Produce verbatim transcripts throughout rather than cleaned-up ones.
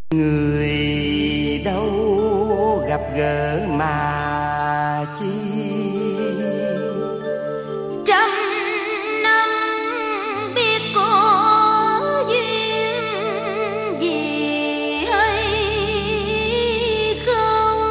Người đâu gặp gỡ mà chi, trăm năm biết có duyên gì hay không.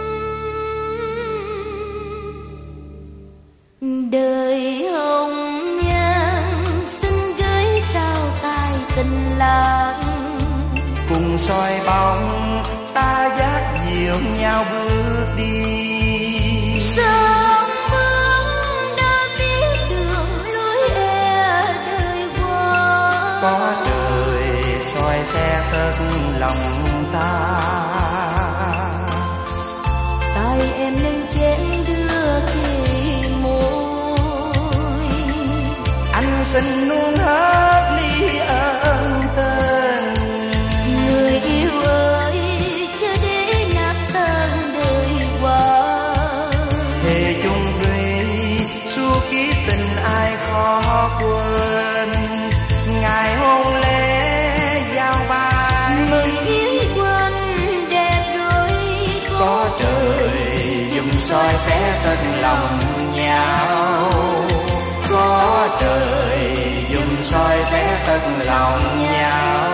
Đời hồng nhan xin gửi trao tay tình làng, cùng soi bóng ta dắt dìu nhau bước đi. Sớm bước đã biết đường lối e đời qua, Có trời soi xe tất lòng ta. tay em nâng chén đưa kề môi, Anh xin luôn hết ly ân tình. người yêu ơi chớ để nát tan đời qua. Thề chung thủy suốt kiếp tình ai khó quên. Ngày hôn lễ giao bài Mừng yến quân đẹp rồi có trời dùm soi phé tân lòng nhau. Có trời dùm soi phé tân lòng nhau.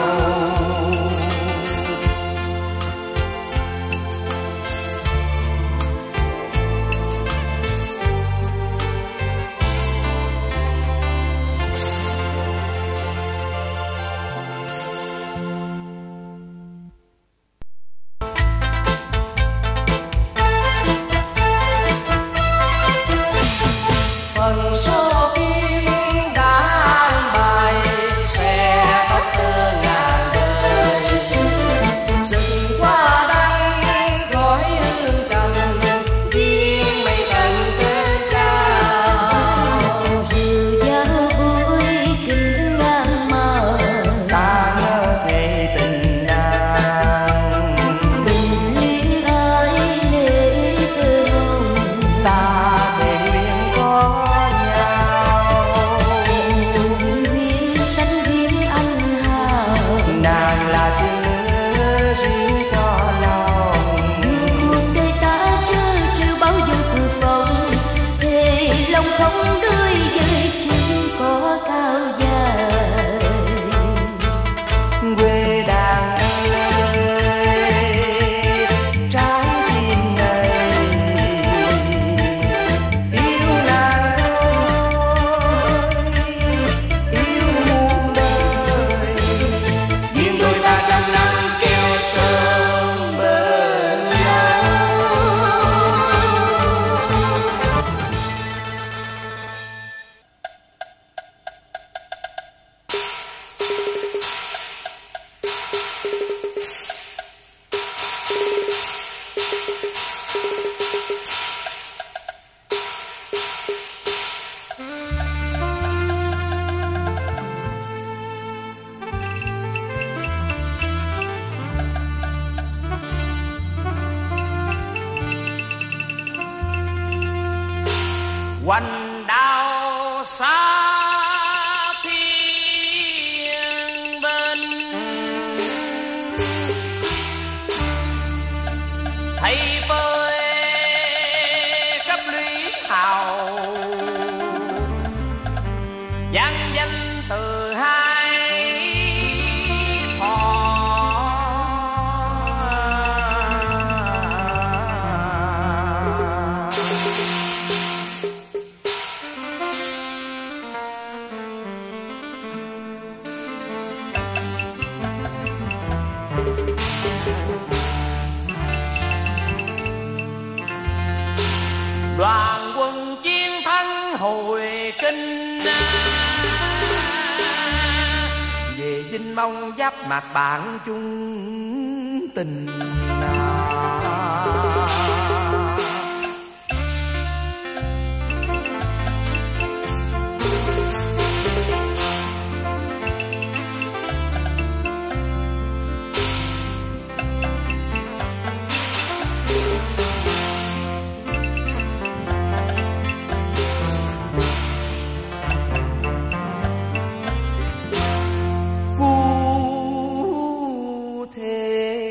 Phần số kiếp đã an bài sẽ tất cơ ngàn đời. Rừng hoa đăng khói hương trầm, riêng mây tầng kết trao. rượu giao vui kinh ngang mờ, Ta ngỡ ngày tình nàng, tình liên ai lệ tơ hồng. ta để nguyện có nhau. Tình duyên sánh duyên anh hào, Nàng là tiếng lửa riêng cho lòng. đưa cuộc đời ta trơ trêu bao giờ cuộc phong. Thề lòng không đôi dây chỉ có cao dài. Quê đàn ơi, trái tim này yêu nàng thôi, yêu muôn đời. Duyên đôi ta trăm năm kêu sớm bên nhau. Hoành đao xa thiên binh, thầy bơi cấp lũy hào, vang danh từ hai thọ. Đoàn quân chiến thắng hồi kinh, về dinh mong giáp mặt bạn chung tình. Phu thế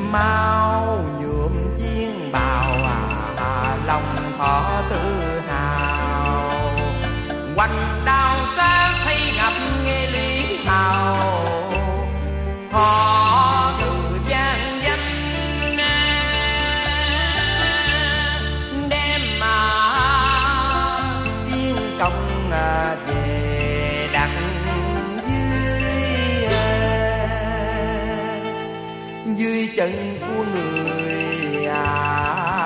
mau nhuộm chiên bào à, lòng thọ tự hào. Hoành đao sát thấy ngập nghe lý hào, họ từ gian danh đem mà chiên công về đặt dưới dưới chân của người à.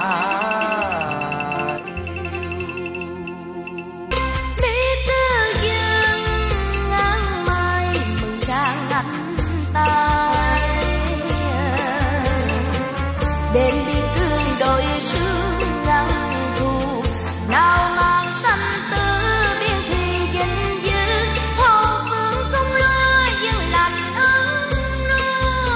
Đêm biên cương đôi sương ngăn thù, nào mang sanh tư biên thùy dinh dư. Hồ phương không lo dân lành ấm no.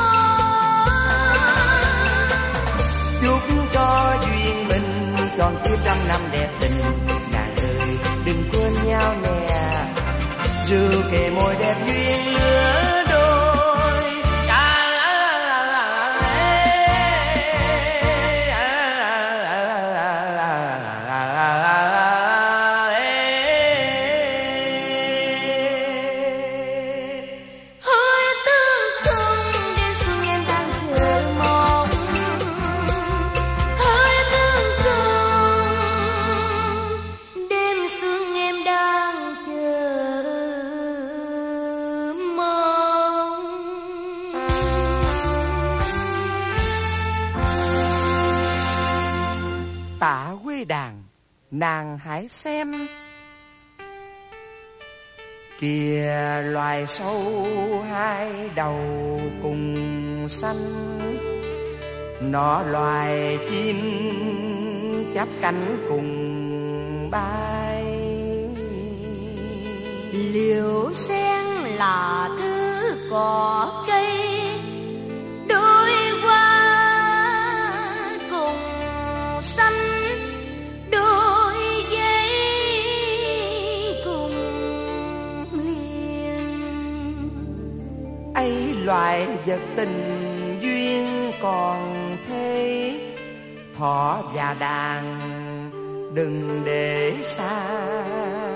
Chúc cho duyên mình tròn kiếp trăm năm đẹp tình, ngàn đời đừng quên nhau nè. Rượu kề môi đẹp duyên lứa đôi. Tạ quê đàn nàng hãy xem, kìa loài sâu hai đầu cùng xanh. Nó loài chim chắp cánh cùng bay. Liễu sen là thứ cỏ cây, đôi hoa cùng xanh, đôi giấy cùng liền. Ấy loài vật tình duyên còn thế, thỏ và đàn đừng để xa.